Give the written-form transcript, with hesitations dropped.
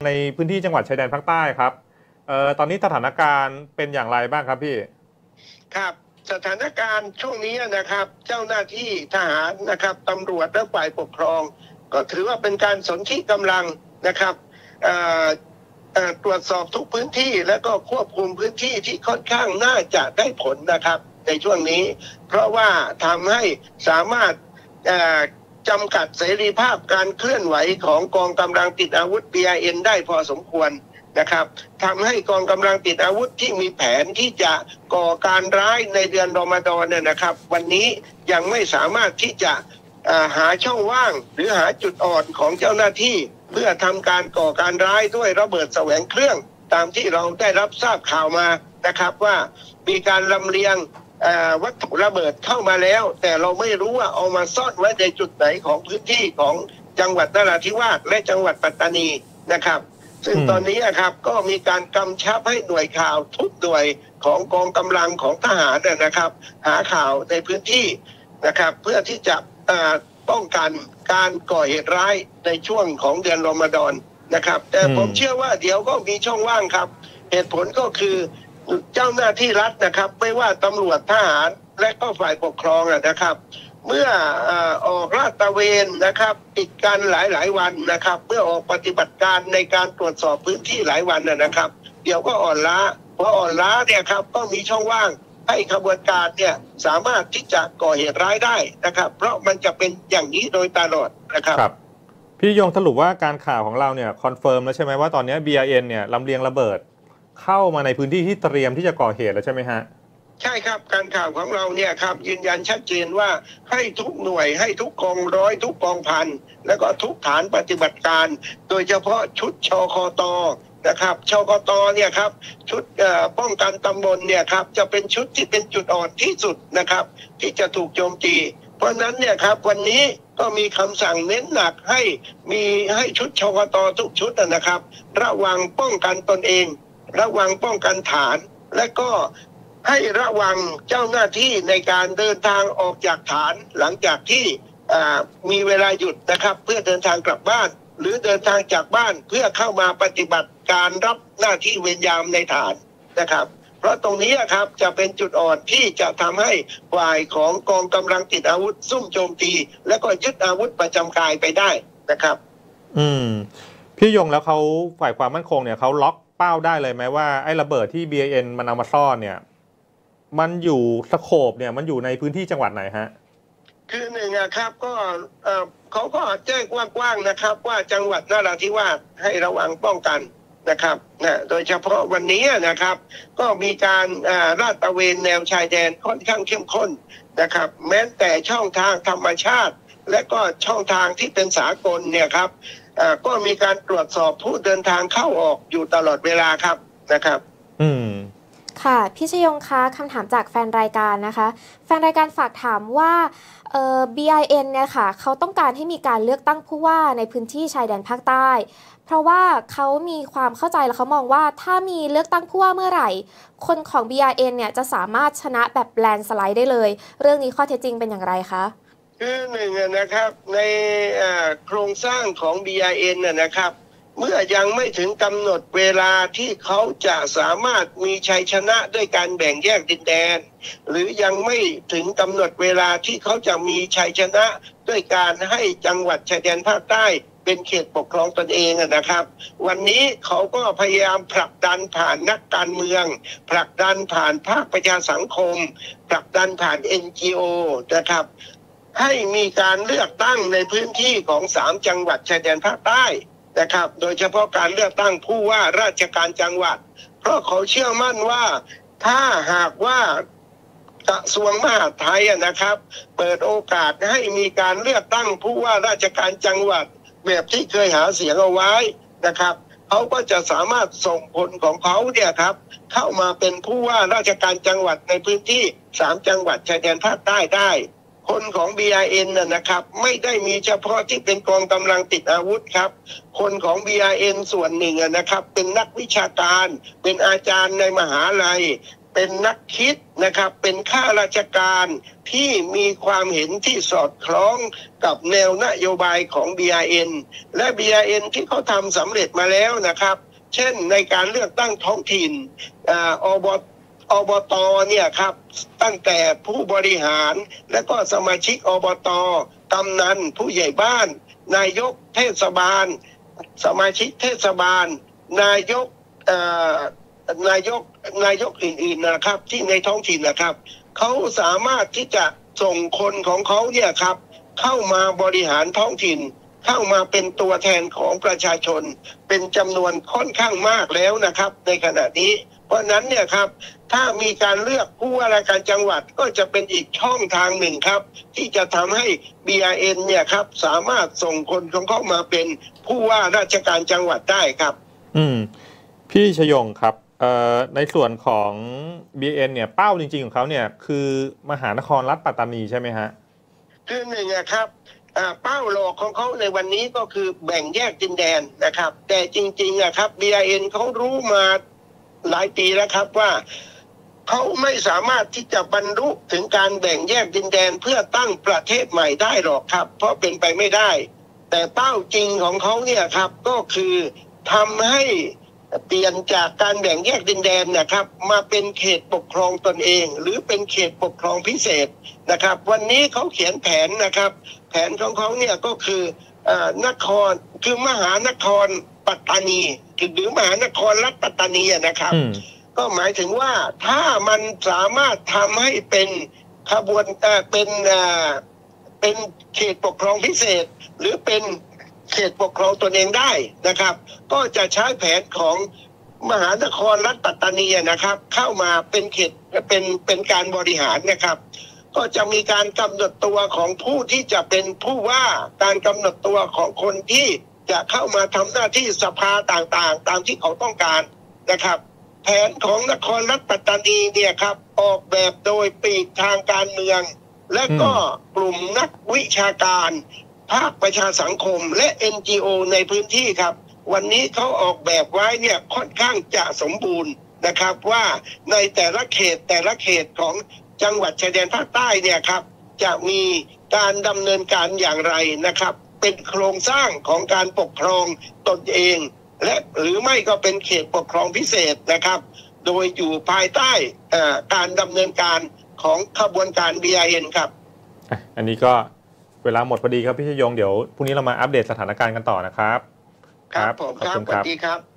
ในพื้นที่จังหวัดชายแดนภาคใต้ครับตอนนี้สถานการณ์เป็นอย่างไรบ้างครับพี่ครับสถานการณ์ช่วงนี้นะครับเจ้าหน้าที่ทหารนะครับตำรวจและฝ่ายปกครองก็ถือว่าเป็นการสนธิกำลังนะครับตรวจสอบทุกพื้นที่และก็ควบคุมพื้นที่ที่ค่อนข้างน่าจะได้ผลนะครับในช่วงนี้เพราะว่าทำให้สามารถจำกัดเสรีภาพการเคลื่อนไหวของกองกำลังติดอาวุธ BRN ได้พอสมควรนะครับทำให้กองกำลังติดอาวุธที่มีแผนที่จะก่อการร้ายในเดือนรอมฎอนเนี่ยนะครับวันนี้ยังไม่สามารถที่จะหาช่องว่างหรือหาจุดอ่อนของเจ้าหน้าที่เพื่อทำการก่อการร้ายด้วยระเบิดแสวงเครื่องตามที่เราได้รับทราบข่าวมานะครับว่ามีการลำเลียงวัตถุระเบิดเข้ามาแล้วแต่เราไม่รู้ว่าเอามาซ่อนไว้ในจุดไหนของพื้นที่ของจังหวัดนราธิวาสและจังหวัดปัตตานีนะครับซึ่งตอนนี้นะครับก็มีการกำชับให้หน่วยข่าวทุกหน่วยของกองกำลังของทหารนะครับหาข่าวในพื้นที่นะครับเพื่อที่จะป้องกันการก่อเหตุร้ายในช่วงของเดือนรอมฎอนนะครับแต่ผมเชื่อว่าเดี๋ยวก็มีช่องว่างครับเหตุผลก็คือเจ้าหน้าที่รัฐนะครับไม่ว่าตำรวจทหารและก็ฝ่ายปกครองนะครับเมื่อออกลาดตระเวนนะครับติดกันหลายวันนะครับเมื่อออกปฏิบัติการในการตรวจสอบพื้นที่หลายวันนะครับเดี๋ยวก็อ่อนล้าเพราะอ่อนล้าเนี่ยครับก็มีช่องว่างให้ขบวนการเนี่ยสามารถที่จะก่อเหตุร้ายได้นะครับเพราะมันจะเป็นอย่างนี้โดยตลอดนะครับพี่ยงสรุปว่าการข่าวของเราเนี่ยคอนเฟิร์มแล้วใช่ไหมว่าตอนนี้ BRN เนี่ยลำเลียงระเบิดเข้ามาในพื้นที่ที่เตรียมที่จะก่อเหตุแล้วใช่ไหมฮะใช่ครับการข่าวของเราเนี่ยครับยืนยันชัดเจนว่าให้ทุกหน่วยให้ทุกกองร้อยทุกกองพันแล้วก็ทุกฐานปฏิบัติการโดยเฉพาะชุดชคตนะครับชคตเนี่ยครับชุดป้องกันตำบลเนี่ยครับจะเป็นชุดที่เป็นจุดอ่อนที่สุดนะครับที่จะถูกโจมตีเพราะนั้นเนี่ยครับวันนี้ก็มีคำสั่งเน้นหนักให้ชุดชคตทุกชุดนะครับระวังป้องกันตนเองระวังป้องกันฐานและก็ให้ระวังเจ้าหน้าที่ในการเดินทางออกจากฐานหลังจากที่มีเวลาหยุดนะครับเพื่อเดินทางกลับบ้านหรือเดินทางจากบ้านเพื่อเข้ามาปฏิบัติการรับหน้าที่เวรยามในฐานนะครับเพราะตรงนี้ครับจะเป็นจุดอ่อนที่จะทำให้ฝ่ายของกองกำลังติดอาวุธซุ่มโจมตีและก็ยึดอาวุธประจำกายไปได้นะครับพี่ยงแล้วเขาฝ่ายความมั่นคงเนี่ยเขาล็อกเป้าได้เลยไหมว่าไอ้ระเบิดที่ BRN มันเอามาซ่อนเนี่ยมันอยู่สโคปเนี่ยมันอยู่ในพื้นที่จังหวัดไหนฮะคือหนึ่งครับก็เขาก็แจ้งกว้างๆนะครับว่าจังหวัดนราธิวาสให้ระวังป้องกันนะครับโดยเฉพาะวันนี้นะครับก็มีการลาดตระเวนแนวชายแดนค่อนข้างเข้มข้นนะครับแม้แต่ช่องทางธรรมชาติและก็ช่องทางที่เป็นสากลเนี่ยครับก็มีการตรวจสอบผู้เดินทางเข้าออกอยู่ตลอดเวลาครับนะครับค่ะพี่ชยงคะคำถามจากแฟนรายการนะคะแฟนรายการฝากถามว่าBRN เนี่ยค่ะเขาต้องการให้มีการเลือกตั้งผู้ว่าในพื้นที่ชายแดนภาคใต้เพราะว่าเขามีความเข้าใจและเขามองว่าถ้ามีเลือกตั้งผู้ว่าเมื่อไหร่คนของ BRN เนี่ยจะสามารถชนะแบบแลนด์สไลด์ได้เลยเรื่องนี้ข้อเท็จจริงเป็นอย่างไรคะคือหนึ่งนะครับในโครงสร้างของ BRN นะครับเมื่อยังไม่ถึงกำหนดเวลาที่เขาจะสามารถมีชัยชนะด้วยการแบ่งแยกดินแดนหรือยังไม่ถึงกำหนดเวลาที่เขาจะมีชัยชนะด้วยการให้จังหวัดชายแดนภาคใต้เป็นเขตปกครองตนเองนะครับวันนี้เขาก็พยายามผลักดันผ่านนักการเมืองผลักดันผ่านภาคประชาสังคมผลักดันผ่าน NGO นะครับให้มีการเลือกตั้งในพื้นที่ของ3จังหวัดชายแดนภาคใต้นะครับโดยเฉพาะการเลือกตั้งผู้ว่าราชการจังหวัดเพราะเขาเชื่อมั่นว่าถ้าหากว่ากระทรวงมหาดไทยนะครับเปิดโอกาสให้มีการเลือกตั้งผู้ว่าราชการจังหวัดแบบที่เคยหาเสียงเอาไว้นะครับเขาก็จะสามารถส่งผลของเขาเนี่ยครับเข้ามาเป็นผู้ว่าราชการจังหวัดในพื้นที่3จังหวัดชายแดนภาคใต้ได้คนของ BRN นะครับไม่ได้มีเฉพาะที่เป็นกองกำลังติดอาวุธครับคนของ BRN ส่วนหนึ่งนะครับเป็นนักวิชาการเป็นอาจารย์ในมหาลัยเป็นนักคิดนะครับเป็นข้าราชการที่มีความเห็นที่สอดคล้องกับแนวนโยบายของ BRN และ BRN ที่เขาทำสำเร็จมาแล้วนะครับเช่นในการเลือกตั้งท้องถิ่นอบตเนี่ยครับตั้งแต่ผู้บริหารและก็สมาชิกอบตกำนันผู้ใหญ่บ้านนายกเทศบาลสมาชิกเทศบาลนายกอื่นๆนะครับที่ในท้องถิ่นนะครับเขาสามารถที่จะส่งคนของเขาเนี่ยครับเข้ามาบริหารท้องถิ่นเข้ามาเป็นตัวแทนของประชาชนเป็นจำนวนค่อนข้างมากแล้วนะครับในขณะนี้เพราะนั้นเนี่ยครับถ้ามีการเลือกผู้ว่าราชการจังหวัดก็จะเป็นอีกช่องทางหนึ่งครับที่จะทำให้ BRN เนี่ยครับสามารถส่งคนของเขามาเป็นผู้ว่าราชการจังหวัดได้ครับพี่ชยงครับในส่วนของ BRN เนี่ยเป้าจริงๆของเขาเนี่ยคือมหานครรัฐปัตตานีใช่ไหมฮะคือหนึ่งครับเป้าหลอกของเขาในวันนี้ก็คือแบ่งแยกดินแดนนะครับแต่จริงๆครับ BRN เขารู้มาหลายปีแล้วครับว่าเขาไม่สามารถที่จะบรรลุถึงการแบ่งแยกดินแดนเพื่อตั้งประเทศใหม่ได้หรอกครับเพราะเป็นไปไม่ได้แต่เป้าจริงของเขาเนี่ยครับก็คือทำให้เปลี่ยนจากการแบ่งแยกดินแดนนะครับมาเป็นเขตปกครองตนเองหรือเป็นเขตปกครองพิเศษนะครับวันนี้เขาเขียนแผนนะครับแผนของเขาเนี่ยก็คือนครคือมหานครปัตตานีหรือมหานครรัฐปัตตานีนะครับก็หมายถึงว่าถ้ามันสามารถทำให้เป็นขบวนเป็นเขตปกครองพิเศษหรือเป็นเขตปกครองตนเองได้นะครับก็จะใช้แผนของมหานครรัฐปัตตานีนะครับเข้ามาเป็นเขตเป็นการบริหารนะครับก็จะมีการกำหนดตัวของผู้ที่จะเป็นผู้ว่าการกำหนดตัวของคนที่จะเข้ามาทำหน้าที่สภาต่างๆตามที่เขาต้องการนะครับแผนของนครรัฐปัตตานีเนี่ยครับออกแบบโดยปีกทางการเมืองและก็กลุ่มนักวิชาการภาคประชาสังคมและ NGO ในพื้นที่ครับวันนี้เขาออกแบบไว้เนี่ยค่อนข้างจะสมบูรณ์นะครับว่าในแต่ละเขตของจังหวัดชายแดนภาคใต้เนี่ยครับจะมีการดำเนินการอย่างไรนะครับเป็นโครงสร้างของการปกครองตนเองและหรือไม่ก็เป็นเขตปกครองพิเศษนะครับโดยอยู่ภายใต้การดำเนินการของขบวนการ BRN ครับอันนี้ก็เวลาหมดพอดีครับพี่ชยงเดี๋ยวพรุ่งนี้เรามาอัปเดตสถานการณ์กันต่อนะครับครับผมครับสวัสดีครับ